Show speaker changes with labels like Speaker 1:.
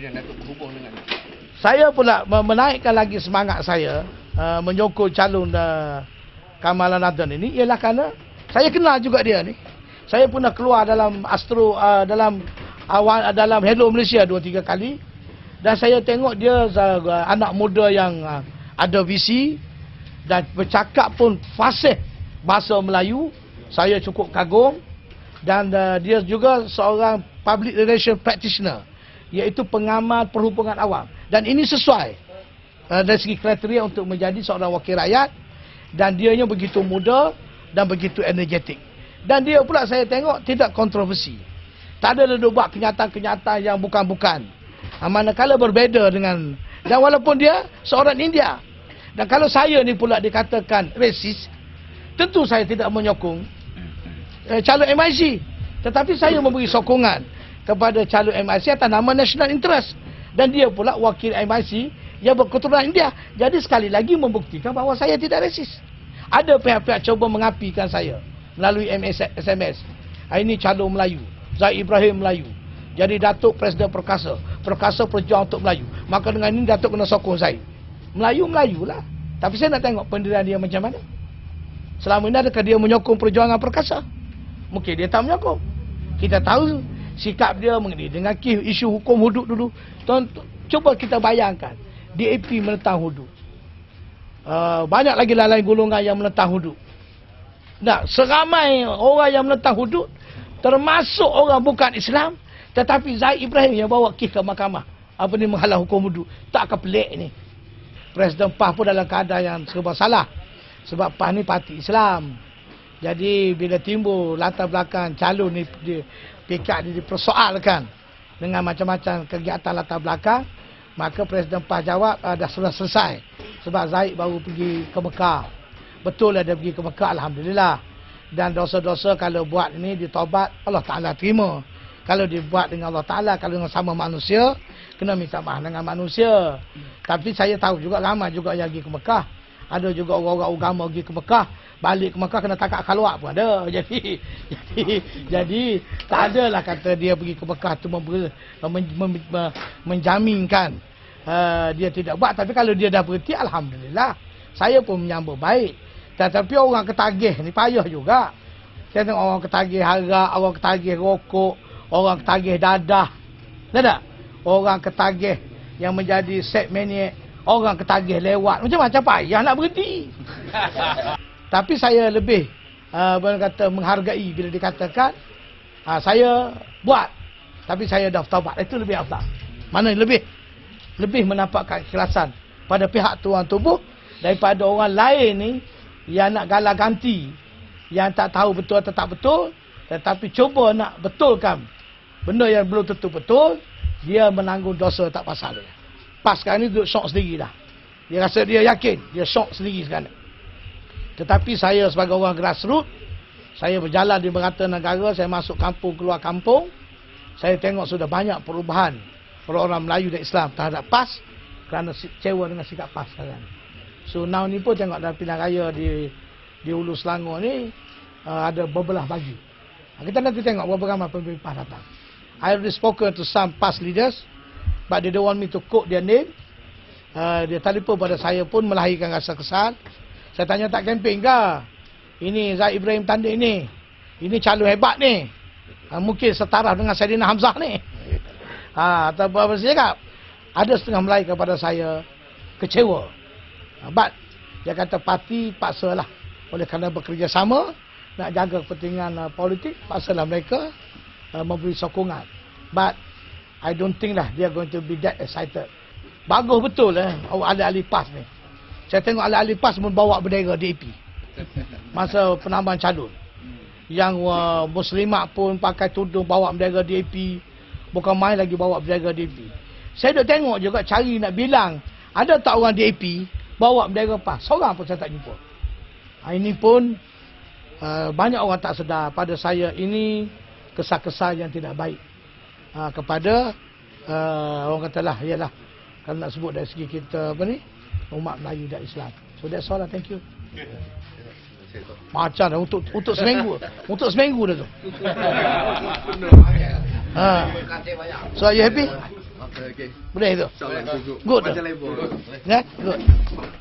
Speaker 1: yang Datuk berhubung dengan
Speaker 2: Saya pula menaikkan lagi semangat saya menyokong calon Kamalan Adnan ini ialah kerana saya kenal juga dia ni. Saya pernah keluar dalam dalam Hello Malaysia 2-3 kali dan saya tengok dia anak muda yang ada visi dan bercakap pun fasih bahasa Melayu. Saya cukup kagum dan dia juga seorang public relation practitioner, iaitu pengamal perhubungan awam. Dan ini sesuai dari segi kriteria untuk menjadi seorang wakil rakyat. Dan dianya begitu muda dan begitu energetik. Dan dia pula saya tengok tidak kontroversi. Tak ada dia buat kenyataan-kenyataan yang bukan-bukan. Manakala berbeza dengan, dan walaupun dia seorang India. Dan kalau saya ni pula dikatakan resis, tentu saya tidak menyokong calon MIC. Tetapi saya memberi sokongan kepada calon MIC atas nama national interest. Dan dia pula wakil MIC yang berketurunan India. Jadi sekali lagi membuktikan bahawa saya tidak resis. Ada pihak-pihak cuba mengapikan saya melalui SMS. Ini calon Melayu, Zahid Ibrahim Melayu. Jadi Datuk Presiden Perkasa, Perkasa berjuang untuk Melayu. Maka dengan ini Datuk kena sokong saya. Melayu lah. Tapi saya nak tengok pendirian dia macam mana. Selama ini adakah dia menyokong perjuangan Perkasa? Mungkin dia tak menyokong. Kita tahu sikap dia mengenai dengan isu hukum hudud dulu. Cuba kita bayangkan. DAP menentang hudud. Banyak lagi lain golongan yang menentang hudud. Nah, seramai orang yang menentang hudud, termasuk orang bukan Islam, tetapi Zahid Ibrahim yang bawa kes ke mahkamah. Apa ni menghalang hukum hudud. Tak akan pelik ni. Presiden PAS pun dalam keadaan yang serba salah. Sebab PAS ni parti Islam. Jadi bila timbul latar belakang calon ni PKR ni dipersoalkan dengan macam-macam kegiatan latar belakang, maka Presiden PAS jawab dah sudah selesai. Sebab Zahid baru pergi ke Mekah. Betul lah dia pergi ke Mekah, alhamdulillah. Dan dosa-dosa kalau buat ini ditaubat, Allah Ta'ala terima. Kalau dibuat dengan Allah Ta'ala, kalau dengan sama manusia, kena minta maaf dengan manusia. Tapi saya tahu juga ramai juga yang pergi ke Mekah. Ada juga orang-orang agama pergi ke Mekah, balik ke Mekah kena tangkap khalwat pun ada. Jadi tak adalah kata dia pergi ke Mekah tu menjaminkan dia tidak buat. Tapi kalau dia dah berhenti, alhamdulillah. Saya pun menyambut baik. Tetapi orang ketagih ni payah juga. Saya tengok orang ketagih harga, orang ketagih rokok, orang ketagih dadah. Tak? Orang ketagih yang menjadi set maniac, orang ketagih lewat. Macam-macam payah nak berhenti. Tapi saya lebih menghargai bila dikatakan saya buat, tapi saya dah taubat. Itu lebih afdal. Mana lebih menampakkan keikhlasan pada pihak tuan tubuh daripada orang lain ni yang nak galah ganti, yang tak tahu betul atau tak betul, tetapi cuba nak betulkan benda yang belum tentu betul. Dia menanggung dosa tak pasal dia. PAS sekarang ni duduk syok sendiri dah. Dia rasa dia yakin, dia syok sendiri sekarang. Tetapi saya sebagai orang grassroots, saya berjalan di merata negara, saya masuk kampung, keluar kampung, saya tengok sudah banyak perubahan orang-orang Melayu dan Islam terhadap PAS kerana kecewa dengan sikap PAS sekarang. So now ni pun tengok dalam pilihan raya di Hulu Selangor ni ada berbelah bagi. Kita nanti tengok berapa ramai pemimpin PAS datang. I already spoken to some PAS leaders, but they don't want me to quote their name. Dia telefon pada saya pun melahirkan rasa kesal. Saya tanya tak kempen ke? Ini Zahid Ibrahim Tanding ni. Ini calon hebat ni. Mungkin setara dengan Saidina Hamzah ni. Atau apa saya cakap? Ada setengah Melayu kepada saya kecewa. But dia kata parti paksalah. Oleh kerana bekerjasama nak jaga kepentingan politik, paksalah mereka memberi sokongan. But I don't think lah they are going to be that excited. Bagus betul ahli-ahli PAS ni. Saya tengok ahli-ahli PAS pun bawa bendera DAP masa penambahan calon. Yang muslimat pun pakai tudung bawa bendera DAP. Bukan main lagi bawa bendera DAP. Saya dah tengok juga cari nak bilang ada tak orang DAP bawa bendera PAS. Seorang pun saya tak jumpa. Ini pun banyak orang tak sedar pada saya ini kesal-kesal yang tidak baik kepada orang katalah ialah kalau nak sebut dari segi kita apa ni umat Melayu dan Islam. So that's all lah. Thank you. Macam dah untuk seminggu. Untuk seminggu dah tu. So are you happy?
Speaker 1: Okey.
Speaker 2: Boleh tu.
Speaker 1: InsyaAllah cukup.
Speaker 2: Good tu.
Speaker 1: Macam lebar.
Speaker 2: Ya, good.